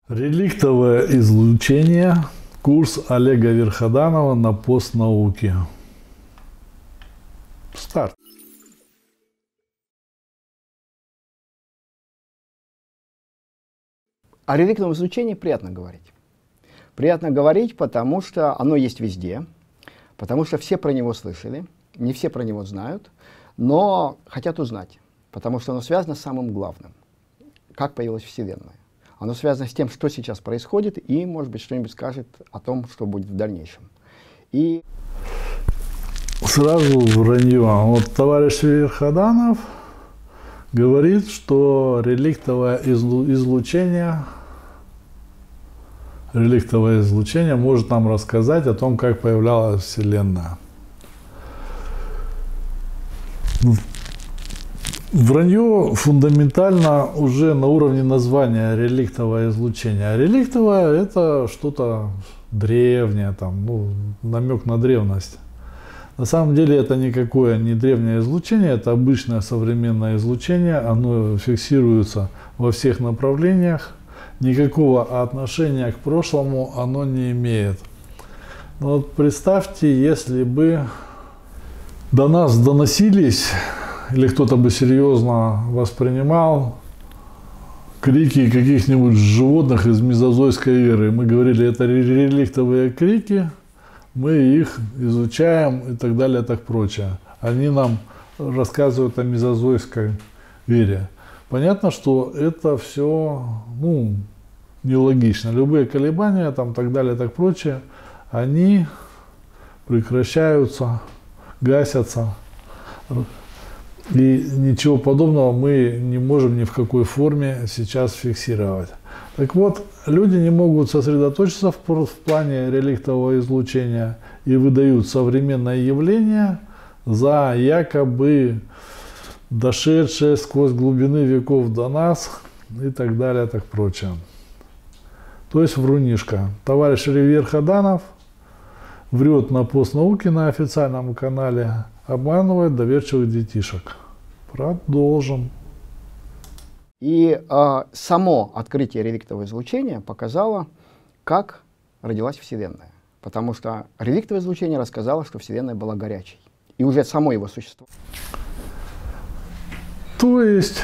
Реликтовое излучение. Курс Олега Верходанова на постнауке. Старт. О реликтовом излучении приятно говорить. Приятно говорить, потому что оно есть везде, потому что все про него слышали, не все про него знают, но хотят узнать, потому что оно связано с самым главным. Как появилась Вселенная. Оно связано с тем, что сейчас происходит, и, может быть, что-нибудь скажет о том, что будет в дальнейшем. И сразу вранье. Вот товарищ Верходанов говорит, что реликтовое излучение может нам рассказать о том, как появлялась Вселенная. Вранье фундаментально уже на уровне названия реликтовое излучение. А реликтовое – это что-то древнее, намек на древность. На самом деле это никакое не древнее излучение, это обычное современное излучение. Оно фиксируется во всех направлениях. Никакого отношения к прошлому оно не имеет. Но вот представьте, если бы до нас доносились, или кто-то бы серьезно воспринимал крики каких-нибудь животных из мезозойской эры. Мы говорили, это реликтовые крики, мы их изучаем и так далее, и так прочее. Они нам рассказывают о мезозойской эре. Понятно, что это все нелогично. Любые колебания, так далее, так прочее, они прекращаются, гасятся. И ничего подобного мы не можем ни в какой форме сейчас фиксировать. Так вот, люди не могут сосредоточиться в плане реликтового излучения и выдают современное явление за якобы дошедшее сквозь глубины веков до нас и так далее, так прочее. То есть врунишка. Товарищ Верходанов врет на постнауке на официальном канале, обманывает доверчивых детишек. Продолжим. И само открытие реликтового излучения показало, как родилась Вселенная. Потому что реликтовое излучение рассказало, что Вселенная была горячей. И уже само его существо. То есть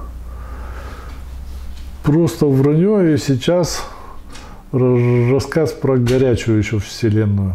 просто вранье, и сейчас рассказ про горячую еще Вселенную.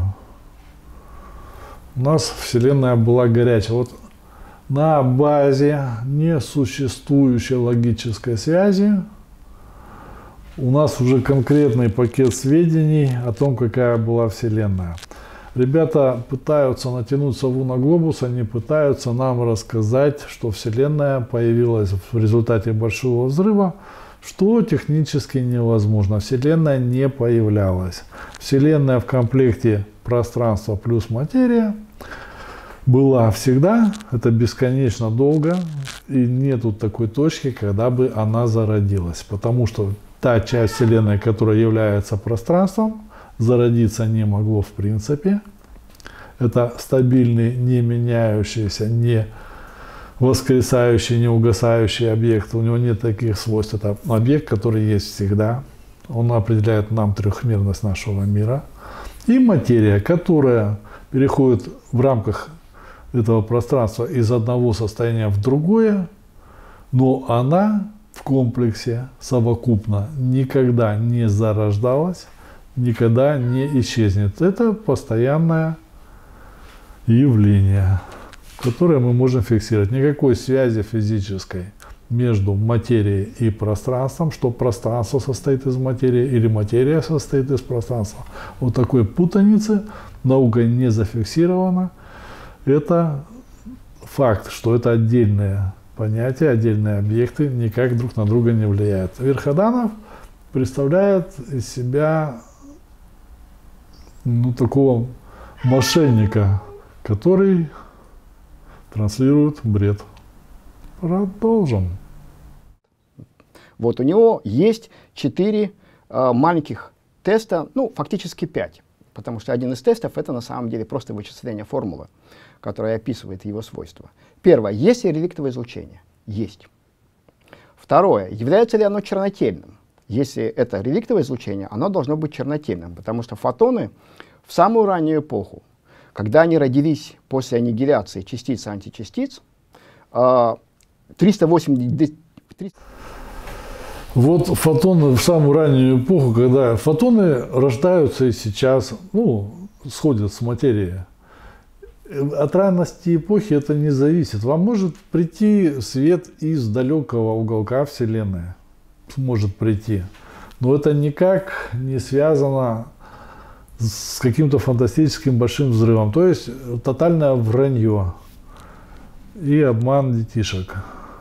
У нас Вселенная была горячая. Вот на базе несуществующей логической связи у нас уже конкретный пакет сведений о том, какая была Вселенная. Ребята пытаются натянуть сову на глобус, они пытаются нам рассказать, что Вселенная появилась в результате Большого взрыва, что технически невозможно. Вселенная не появлялась. Вселенная в комплекте пространство плюс материя была всегда, это бесконечно долго, и нету такой точки, когда бы она зародилась. Потому что та часть Вселенной, которая является пространством, зародиться не могло в принципе. Это стабильный, не меняющийся, не воскресающий, не угасающий объект. У него нет таких свойств. Это объект, который есть всегда. Он определяет нам трехмерность нашего мира. И материя, которая переходит в рамках этого пространства из одного состояния в другое, но она в комплексе совокупно никогда не зарождалась, никогда не исчезнет. Это постоянное явление, которое мы можем фиксировать. Никакой связи физической между материей и пространством, что пространство состоит из материи или материя состоит из пространства. Вот такой путаницы наукой не зафиксировано. Это факт, что это отдельные понятия, отдельные объекты, никак друг на друга не влияют. Верходанов представляет из себя такого мошенника, который транслирует бред. Продолжим. Вот у него есть 4 маленьких теста, фактически 5. Потому что один из тестов — это на самом деле просто вычисление формулы, которая описывает его свойства. Первое. Есть ли реликтовое излучение? Есть. Второе. Является ли оно чернотельным? Если это реликтовое излучение, оно должно быть чернотельным, потому что фотоны в самую раннюю эпоху, когда они родились после аннигиляции частиц и античастиц, 380... Вот фотоны в самую раннюю эпоху, когда фотоны рождаются и сейчас, ну, сходят с материи. От ранности эпохи это не зависит. Вам может прийти свет из далекого уголка Вселенной. Может прийти. Но это никак не связано с каким-то фантастическим большим взрывом. То есть тотальное вранье и обман детишек.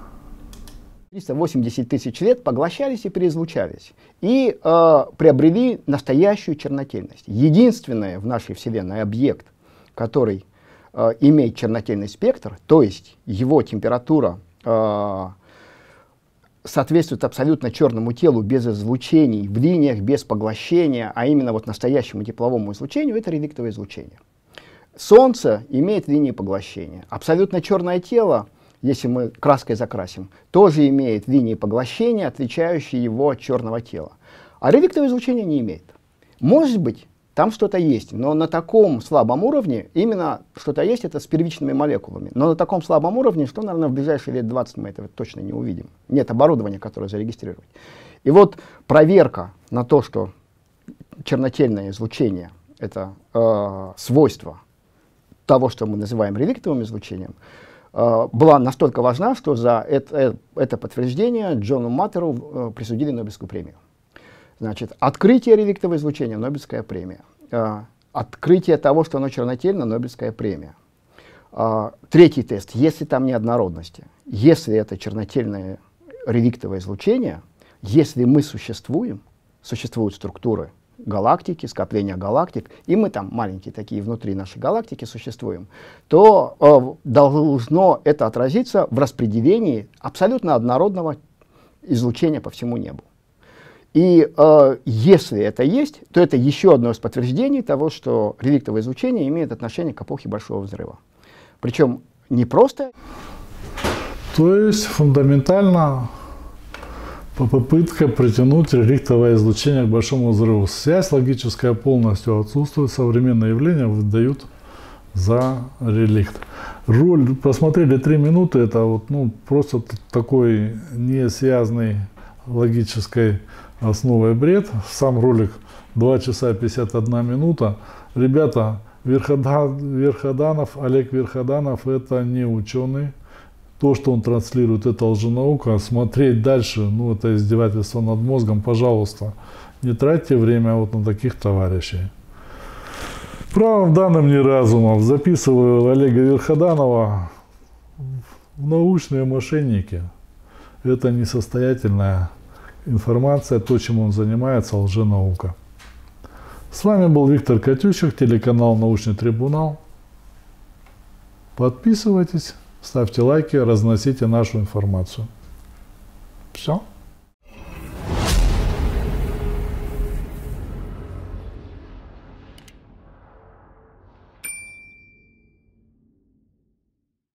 380 тысяч лет поглощались и переизлучались. И приобрели настоящую чернотельность. Единственный в нашей Вселенной объект, который имеет чернотельный спектр, то есть его температура соответствует абсолютно черному телу без излучений, в линиях, без поглощения, а именно вот настоящему тепловому излучению, это реликтовое излучение. Солнце имеет линии поглощения. Абсолютно черное тело, если мы краской закрасим, тоже имеет линии поглощения, отличающие его от черного тела. А реликтовое излучение не имеет. Может быть, там что-то есть, но на таком слабом уровне, именно что-то есть, это с первичными молекулами. Но на таком слабом уровне, что, наверное, в ближайшие лет 20 мы этого точно не увидим. Нет оборудования, которое зарегистрировать. И вот проверка на то, что чернотельное излучение — это свойство того, что мы называем реликтовым излучением, была настолько важна, что за это подтверждение Джону Маттеру присудили Нобелевскую премию. Значит, открытие реликтового излучения — Нобелевская премия. Открытие того, что оно чернотельно — Нобелевская премия. Третий тест, если там неоднородности, если это чернотельное реликтовое излучение, если мы существуем, существуют структуры галактики, скопления галактик, и мы там маленькие такие внутри нашей галактики существуем, то должно это отразиться в распределении абсолютно однородного излучения по всему небу. И если это есть, то это еще одно из подтверждений того, что реликтовое излучение имеет отношение к эпохе Большого взрыва. Причем не просто... То есть фундаментально попытка притянуть реликтовое излучение к Большому взрыву. Связь логическая полностью отсутствует, современные явления выдают за реликт. Роль, посмотрели 3 минуты, это вот, ну, просто такой не связанный логической основой бред. Сам ролик 2 часа 51 минута. Ребята, Верходанов, Олег Верходанов — это не ученый. То, что он транслирует, это лженаука. Смотреть дальше, ну, это издевательство над мозгом. Пожалуйста, не тратьте время вот на таких товарищей. Правом данным не разумов. Записываю Олега Верходанова в научные мошенники. Это несостоятельная информация, то, чем он занимается, лженаука. С вами был Виктор Катющик, телеканал «Научный трибунал». Подписывайтесь, ставьте лайки, разносите нашу информацию. Все.